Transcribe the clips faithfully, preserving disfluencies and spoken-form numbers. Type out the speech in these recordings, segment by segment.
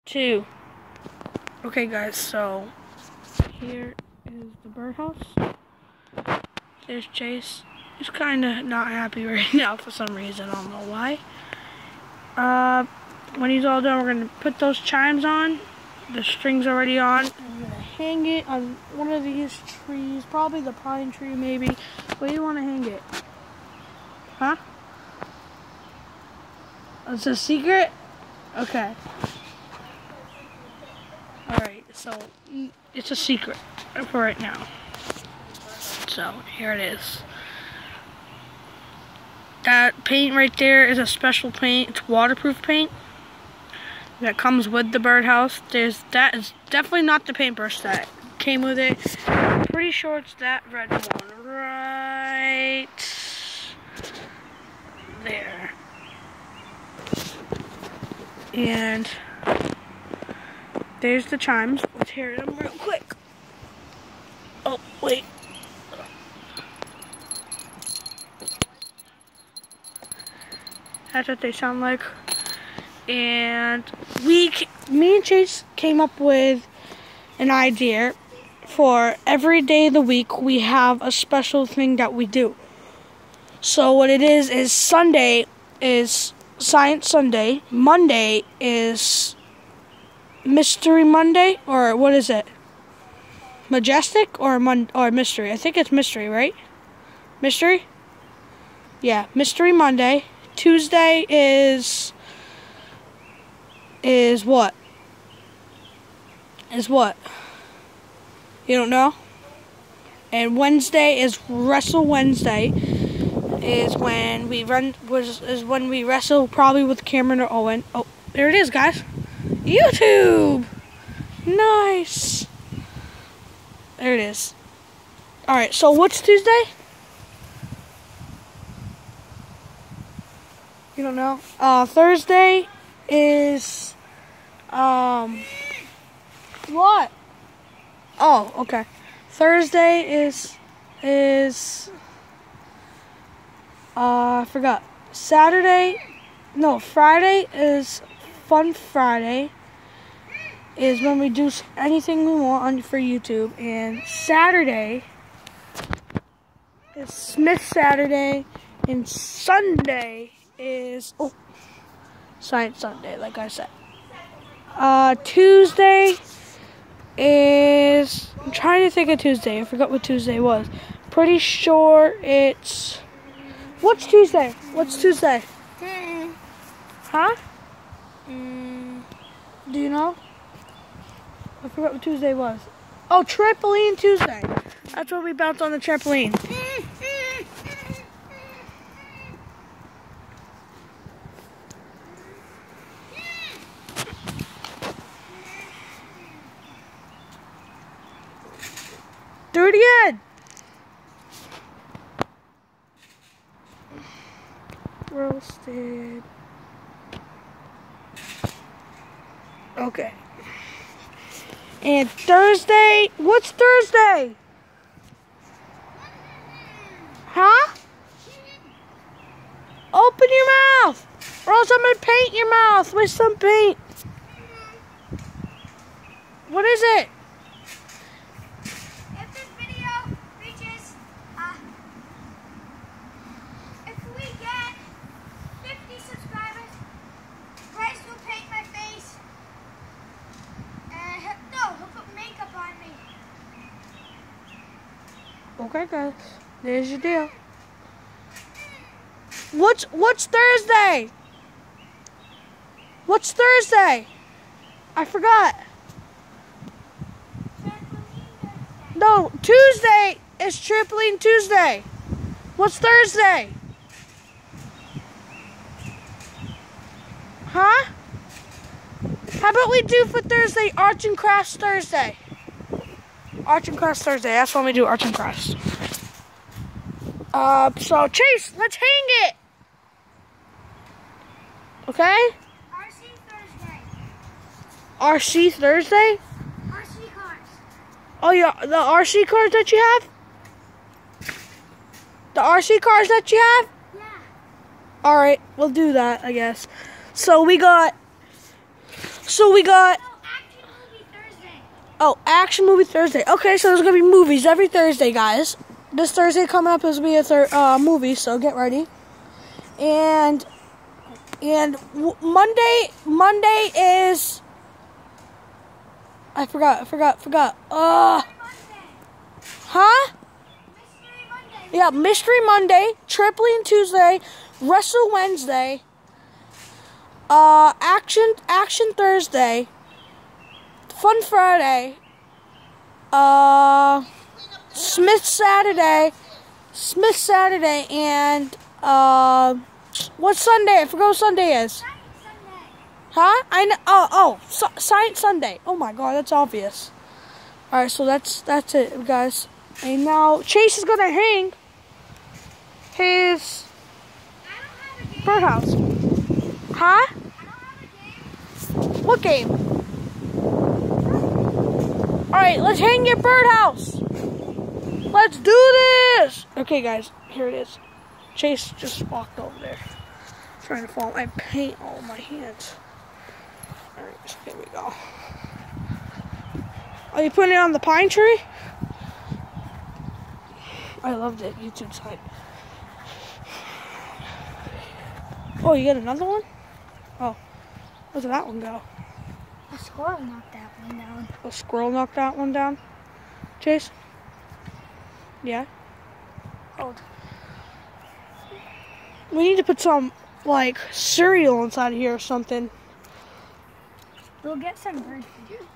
Two. Okay guys, so here is the birdhouse. There's Chase. He's kinda not happy right now for some reason, I don't know why. Uh when he's all done, we're gonna put those chimes on. The string's already on. I'm gonna hang it on one of these trees, probably the pine tree maybe. Where do you wanna hang it? Huh? It's a secret? Okay. Alright, so it's a secret for right now. So here it is. That paint right there is a special paint. It's waterproof paint that comes with the birdhouse. There's that is definitely not the paintbrush that came with it. I'm pretty sure it's that red one right there. And there's the chimes. Let's hear them real quick. Oh, wait. That's what they sound like. And we, me and Chase came up with an idea for every day of the week we have a special thing that we do. So what it is, is Sunday is Science Sunday. Monday is Mystery Monday, or what is it? Majestic or mon or mystery? I think it's mystery, right? Mystery? Yeah, Mystery Monday. Tuesday is is what? Is what? You don't know? And Wednesday is Wrestle Wednesday. Is when we run was is when we wrestle, probably with Cameron or Owen. Oh, there it is, guys. YouTube. Nice. There it is. All right. So what's Tuesday? You don't know? Uh, Thursday is um what? Oh, okay. Thursday is is uh I forgot. Saturday, no, Friday is Fun Friday. Is when we do anything we want on for YouTube, and Saturday is Smith Saturday, and Sunday is oh Science Sunday, like I said. Uh, Tuesday is I'm trying to think of Tuesday. I forgot what Tuesday was. Pretty sure it's what's Tuesday? What's Tuesday? Huh? Mm. Do you know? I forgot what Tuesday was. Oh, Trampoline Tuesday. That's where we bounce on the trampoline. Do it again. Roasted. Okay. And Thursday, what's Thursday? Huh? Open your mouth, or else I'm gonna paint your mouth with some paint. What is it? If this video reaches, uh, if we get fifty subscribers, Bryce will paint my face. And he'll, no, he'll put makeup on me. Okay, guys. There's your deal. What's what's Thursday? What's Thursday? I forgot. No, Tuesday is Trampoline Tuesday. What's Thursday? Huh? How about we do for Thursday Arts and Crafts Thursday? Arts and Crafts Thursday. That's when we do Arts and Crafts. Uh, so Chase, let's hang it. Okay? R C Thursday. R C Thursday? R C cars. Oh yeah, the R C cars that you have? The R C cars that you have? Yeah. Alright, we'll do that, I guess. So we got So we got, No, Action Movie Thursday. oh, Action Movie Thursday. Okay, so there's going to be movies every Thursday, guys. This Thursday coming up is going to be a thir uh, movie, so get ready. And, and w Monday, Monday is, I forgot, I forgot, forgot. Uh, Monday. huh? Mystery Monday. Yeah, Mystery Monday, Trampoline Tuesday, Wrestle Wednesday, uh, Action Action Thursday, Fun Friday, uh, Smith Saturday, Smith Saturday, and uh, what Sunday? I forgot what Sunday is. Science Sunday. Huh? I know. Oh, oh, so, Science Sunday. Oh my God, that's obvious. All right, so that's that's it, guys. And now Chase is gonna hang his I don't have a game. birdhouse. Huh? I don't have a game. What game? All right, let's hang your birdhouse. Let's do this. Okay, guys, here it is. Chase just walked over there, trying to fall. I paint all my hands. All right, so here we go. Are you putting it on the pine tree? I loved it. YouTube side. Oh, you got another one? Oh, where did that one go? A squirrel knocked that one down. A squirrel knocked that one down. Chase? Yeah? Hold. We need to put some, like, cereal inside of here or something. We'll get some bird food.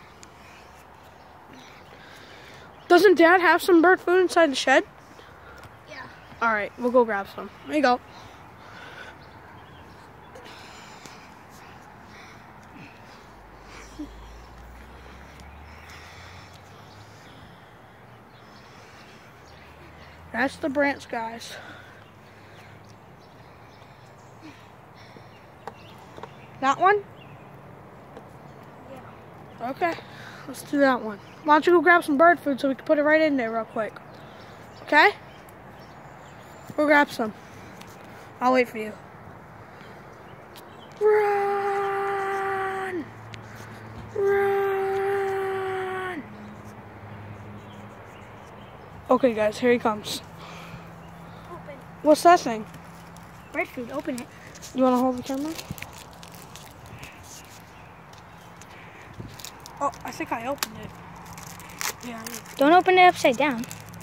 Doesn't Dad have some bird food inside the shed? Yeah. All right, we'll go grab some. There you go. That's the branch, guys. That one? Yeah. Okay, let's do that one. Why don't you go grab some bird food so we can put it right in there real quick? Okay? Go grab some. I'll wait for you. Run! Run! Okay, guys, here he comes. Open. What's that thing? Bird food. Open it. You want to hold the camera? Oh, I think I opened it. Yeah. I Don't open it upside down.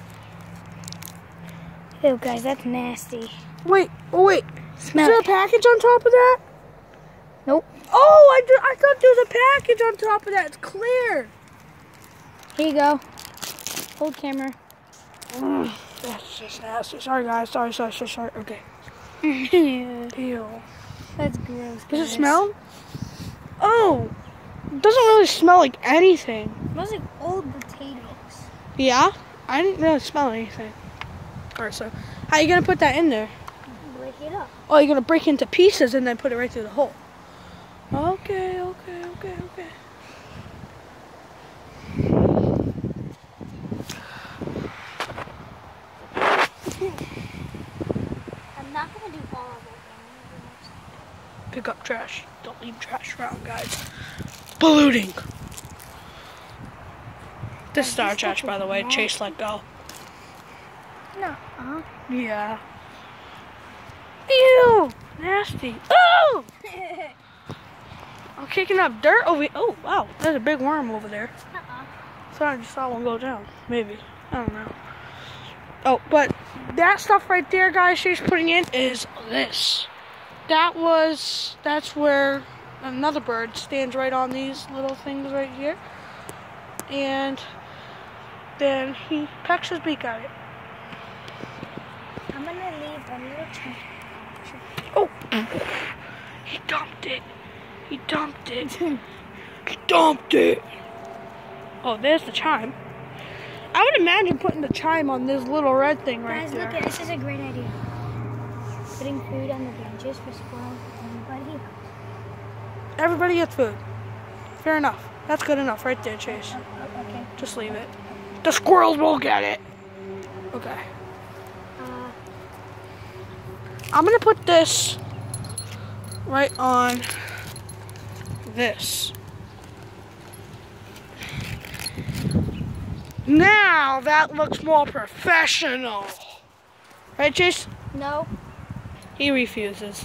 Ew, guys, that's nasty. Wait, oh wait. Smell Is there a it. package on top of that? Nope. Oh, I, do, I thought there was a package on top of that. It's clear. Here you go. Hold camera. Mm, that's just nasty. Sorry, guys. Sorry, sorry, sorry, sorry. Okay. Ew. Ew. That's gross. Does it guys. smell? Oh. It doesn't really smell like anything. It smells like old potatoes. Yeah? I didn't really smell anything. Alright, so how are you going to put that in there? Break it up. Oh, you're going to break into pieces and then put it right through the hole. Okay, okay, okay, okay. I'm not going to do all of it. Pick up trash. Don't leave trash around, guys. Polluting. This is our trash, by the way. Chase let go. No. Uh-huh. Yeah. Ew! Nasty. Oh! I'm kicking up dirt over here. Oh, wow. There's a big worm over there. Uh-uh. Thought I just saw one go down. Maybe. I don't know. Oh, but that stuff right there, guys, she's putting in is this. That was, that's where another bird stands right on these little things right here. And then he pecks his beak at it. I'm going to leave a little chunk. Oh! He dumped it. He dumped it. He dumped it. Oh, there's the chime. I would imagine putting the chime on this little red thing right Guys, there. look at this. Is a great idea. Putting food on the benches for squirrels and everybody else. Everybody gets food. Fair enough. That's good enough right there, Chase. Oh, oh, okay. Just leave it. The squirrels will get it. Okay. Uh, I'm going to put this right on this. Now that looks more professional. Right, Chase? No. He refuses.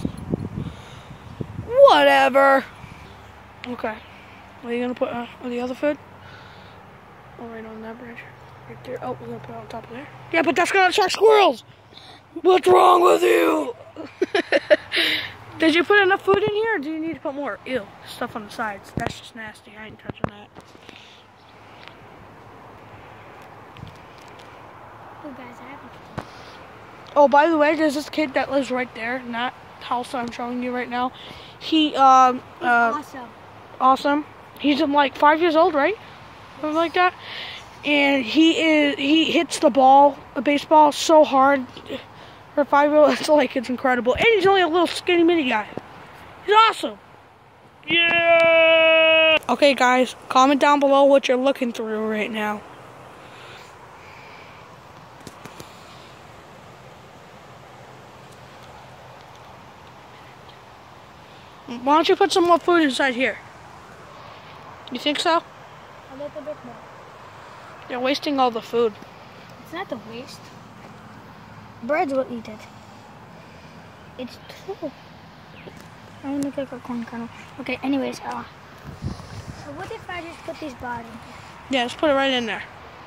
Whatever. Okay. What are you gonna put uh, on the other food? Oh, right on that bridge. Right there. Oh, we're gonna put it on top of there. Yeah, but that's gonna attract squirrels. What's wrong with you? Did you put enough food in here, or do you need to put more? Ew, stuff on the sides. That's just nasty. I ain't touching that. Oh, guys, I haven't. Oh, by the way, there's this kid that lives right there in that house I'm showing you right now. He, um, He's uh, awesome. awesome. He's like five years old, right? Something like that. And he is, he hits the ball, a baseball, so hard. For a five-year-old, it's like, it's incredible. And he's only a little skinny mini guy. He's awesome. Yeah! Okay, guys, comment down below what you're looking through right now. Why don't you put some more food inside here? You think so? A little bit more. You're wasting all the food. It's not a waste. Birds will eat it. It's true. I want to look like a corn kernel. Okay, anyways, uh, so what if I just put these bars in here? Yeah, just put it right in there.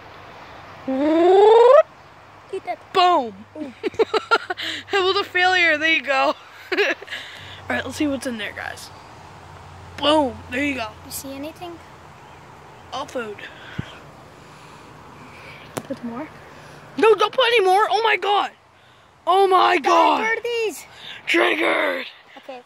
Eat that. Boom! It was a failure. There you go. Alright, let's see what's in there, guys. Boom! There you go. You see anything? All food. Put more? No, don't put any more. Oh my god. Oh my god. Birdies! Triggered. Okay.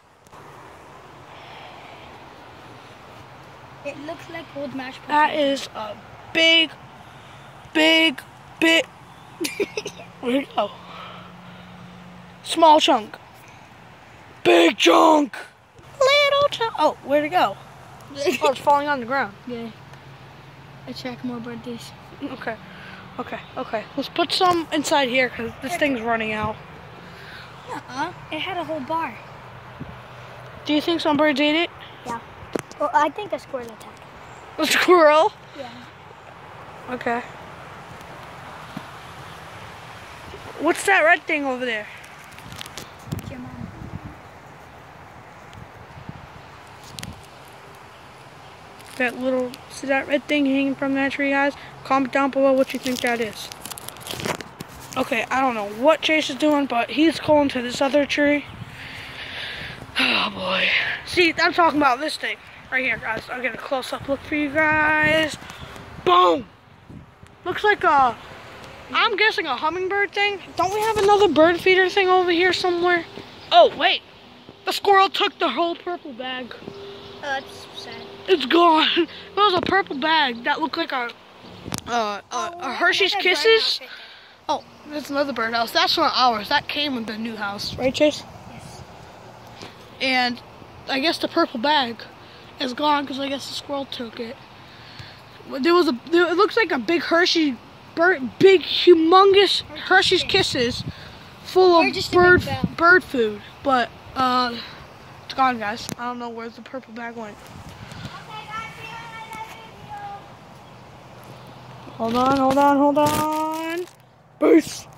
It looks like old mashed potatoes. That is a big, big, big. Where'd it go? Small chunk. Big chunk. Little chunk. Oh, where'd it go? Oh, it's falling on the ground. Yeah. I check more birdies. Okay. Okay, okay. Let's put some inside here because this thing's running out. Uh-uh. It had a whole bar. Do you think some birds ate it? Yeah. Well, I think a squirrel attacked. A squirrel? Yeah. Okay. What's that red thing over there? It's your mom. That little, see that red thing hanging from that tree, guys? Comment down below what you think that is. Okay, I don't know what Chase is doing, but he's going to this other tree. Oh boy. See, I'm talking about this thing right here, guys. I'll get a close-up look for you guys. Boom! Looks like a, I'm guessing a hummingbird thing. Don't we have another bird feeder thing over here somewhere? Oh, wait. The squirrel took the whole purple bag. Oh, that's sad. It's gone. It was a purple bag that looked like a, uh, a, a Hershey's Kisses. Oh, that's another birdhouse. That's not ours. That came with the new house. Right, Chase? Yes. And I guess the purple bag is gone because I guess the squirrel took it. There was a, there, it looks like a big Hershey, bird, big, humongous Hershey's Kisses full of bird, bird food. But, uh, it's gone, guys. I don't know where the purple bag went. Hold on, hold on, hold on. Peace.